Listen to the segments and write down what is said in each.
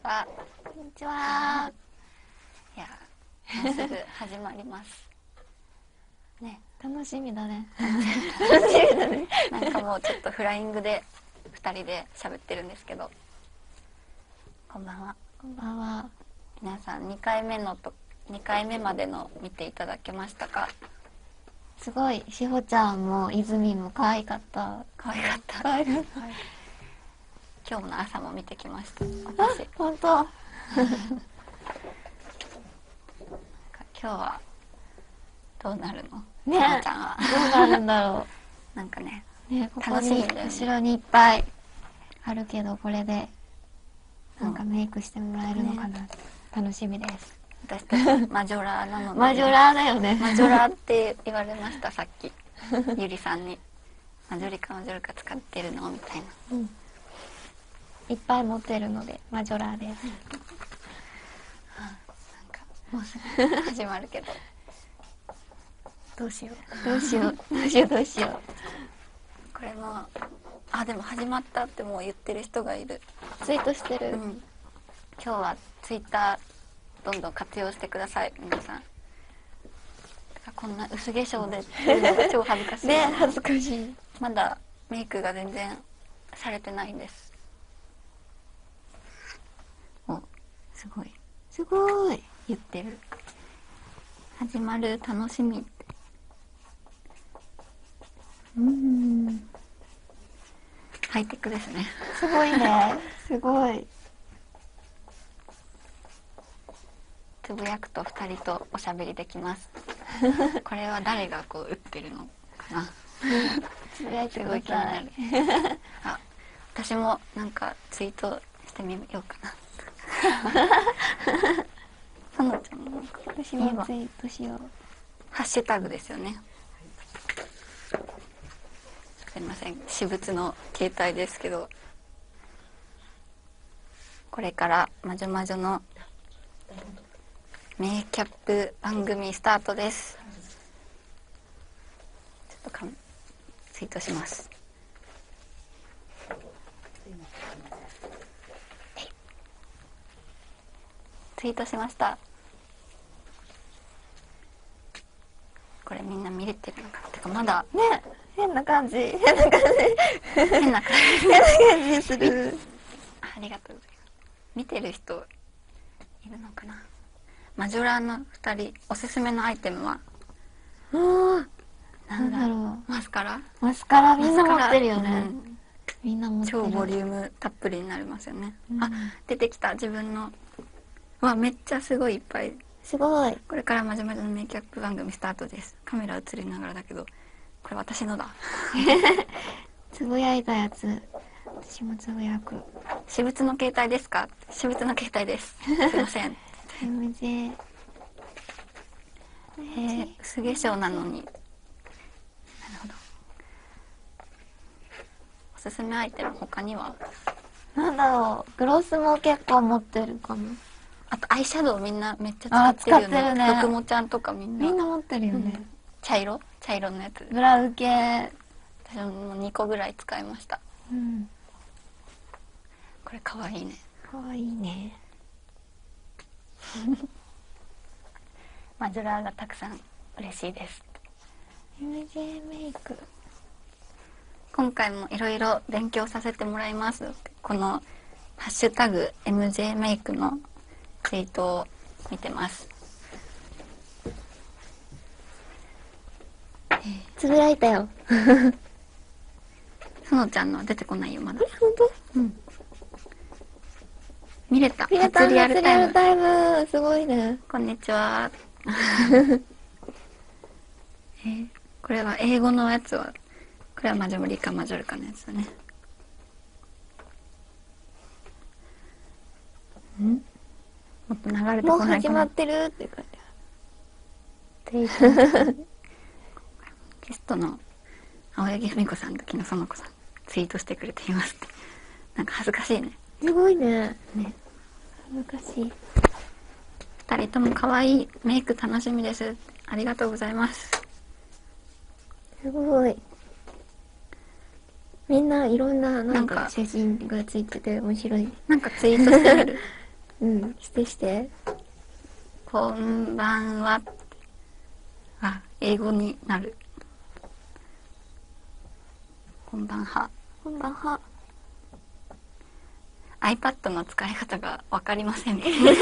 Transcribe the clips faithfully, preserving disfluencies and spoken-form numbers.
は。 こんにちは。 いや、もうすぐ始まります。 ね、楽しみだね。 楽しみだね。なんかもうちょっとフライングでふたりで喋ってるんですけど。こんばんは。 こんばんは。 皆さんにかいめのとにかいめまでの見ていただけましたか？ すごい、しほちゃんも泉も可愛かった。 可愛かった。 可愛かった。 今日の朝も見てきました。 私、本当。 今日はどうなるの？ ね、 しほちゃんはどうなるんだろう。なんかね、 ね、ここ楽しみにだよね。 後ろにいっぱいあるけど、これでなんかメイクしてもらえるのかな、ね、楽しみです。 私たちマジョラーなので、 マジョラーだよね。 マジョラーって言われました、さっきゆりさんに。マジョリカマジョリカ使ってるのみたいな、 うん、いっぱい持ってるのでマジョラーです。 なんかもうすぐ始まるけどどうしようどうしようどうしようどうしよう。 これもあでも始まったってもう言ってる人がいる。 ツイートしてる、 うん、今日はツイッターどんどん活用してください皆さん。こんな薄化粧でっていうのが超恥ずかしいね、恥ずかしい。 まだメイクが全然されてないんです。お、すごいすごい言ってる。始まる楽しみって。うーん、ハイテクですね。 すごいね。すごい。 つぶやくとふたりとおしゃべりできます。これは誰がこう打ってるのかな。 つぶやいてくだすごい気にさい。 なる。あ、私もなんかツイートしてみようかな。さなちゃんもなんか私もツイートしよう。 ハッシュタグですよね。すいません、私物の携帯ですけど、これからまじょまじょのメイキャップ番組スタートです。ちょっとかんツイートします。ツイートしました。これみんな見れてるのかな。てかまだね、変な感じ。変な感じ。 変な感じ。 変な感じする。 ありがとうございます。見てる人いるのかな。マジョラーのふたりおすすめのアイテムはああ、 なんだろう。 ろう。 マスカラ。 マスカラみんな持ってるよね。 うん、 みんな持ってる。 超ボリュームたっぷりになりますよね。 うん、 あ、出てきた自分の。わ、めっちゃすごいいっぱい。 すごい。 これからまじまじのメイキャップ番組スタートです。カメラ映りながらだけど、これ私のだ。 つぶやいたやつ。私もつぶやく。 私物の携帯ですか？私物の携帯です。すいません。 エムジェー。 えー、薄化粧なのに。なるほど。おすすめアイテム他には？ なんだろう。グロスも結構持ってるかも。 あとアイシャドウみんなめっちゃ使ってるよね。 使ってるね。 ふくもちゃんとかみんな。 みんな持ってるよね。 うん、茶色？茶色のやつ。 ブラウ系。 私もにこぐらい使いました。 うん。 これかわいいね。 かわいいね。 マジョラーがたくさん嬉しいです。 エムジェー メイク。 今回もいろいろ勉強させてもらいます。このハッシュタグ エムジェー メイクのツイートを見てます。 つぶやいたよ。 そのちゃんのは出てこないよまだ。 本当？ うん。見れた。 見れた。 初リアルタイム。 初リアルタイム。すごいね。 こんにちは。えー、これは英語のやつは、これはマジョリカマジョリカのやつだね。ん？もっと流れてこないかな。 もう始まってるって書いてある。ゲストの青柳文子さんと木野園子さんツイートしてくれていますって。なんか恥ずかしいね。 すごいね。 ね。 恥ずかしい。 二人とも可愛いメイク楽しみです。ありがとうございます。 すごい。みんないろんななんか写真がついてて面白い。 なんかツイートしてみる。 うんしてして。 こんばんはあ、英語になる。こんばんは。 こんばんは。 iPad の使い方が分かりませんね。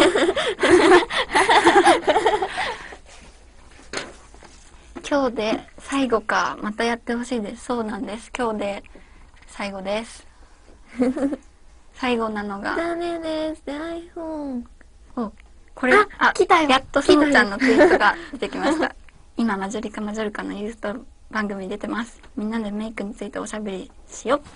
今日で最後か。またやってほしいです。そうなんです。今日で最後です。最後なのがダメです。iPhone。 おこれ、 あ、 あ、 来たよ。 やっとそうちゃんのツイートが出てきました。今マジョリカマジョルカのユースト番組に出てます。みんなでメイクについておしゃべりしよう。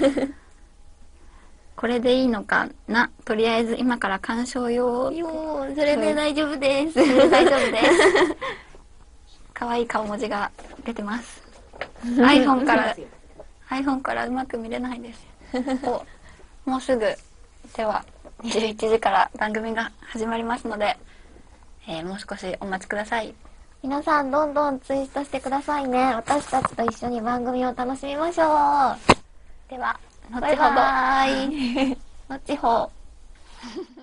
これでいいのかな。とりあえず今から鑑賞用。 よー、それで大丈夫です。 それで大丈夫です。可愛い顔文字が出てます。iPhone から iPhone からうまく見れないです。お、もうすぐではにじゅういちじから番組が始まりますので、えー、もう少しお待ちください。 皆さんどんどんツイートしてくださいね。私たちと一緒に番組を楽しみましょう。 では後ほど。 バイバーイ。後ほど。